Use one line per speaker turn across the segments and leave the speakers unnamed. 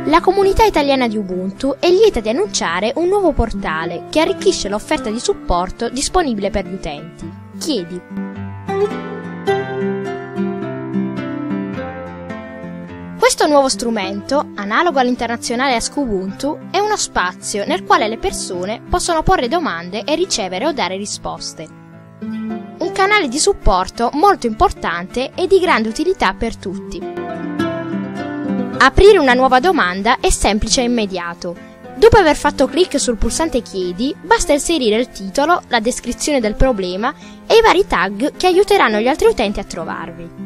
La comunità italiana di Ubuntu è lieta di annunciare un nuovo portale che arricchisce l'offerta di supporto disponibile per gli utenti. Chiedi. Questo nuovo strumento, analogo all'internazionale Ask Ubuntu, è uno spazio nel quale le persone possono porre domande e ricevere o dare risposte. Un canale di supporto molto importante e di grande utilità per tutti. Aprire una nuova domanda è semplice e immediato. Dopo aver fatto clic sul pulsante Chiedi, basta inserire il titolo, la descrizione del problema e i vari tag che aiuteranno gli altri utenti a trovarvi.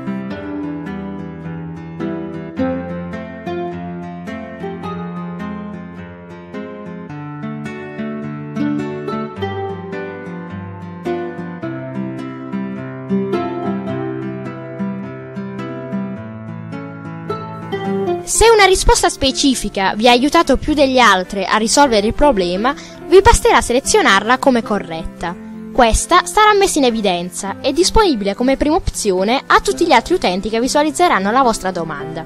Se una risposta specifica vi ha aiutato più degli altri a risolvere il problema, vi basterà selezionarla come corretta. Questa sarà messa in evidenza e disponibile come prima opzione a tutti gli altri utenti che visualizzeranno la vostra domanda.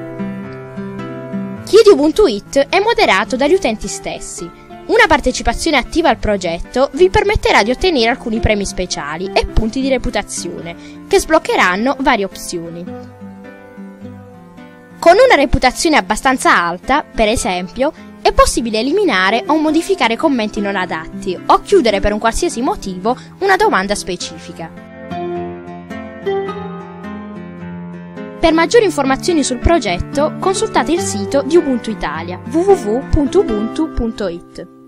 Chiedi Ubuntu It è moderato dagli utenti stessi. Una partecipazione attiva al progetto vi permetterà di ottenere alcuni premi speciali e punti di reputazione, che sbloccheranno varie opzioni. Con una reputazione abbastanza alta, per esempio, è possibile eliminare o modificare commenti non adatti o chiudere per un qualsiasi motivo una domanda specifica. Per maggiori informazioni sul progetto, consultate il sito di Ubuntu Italia www.ubuntu.it.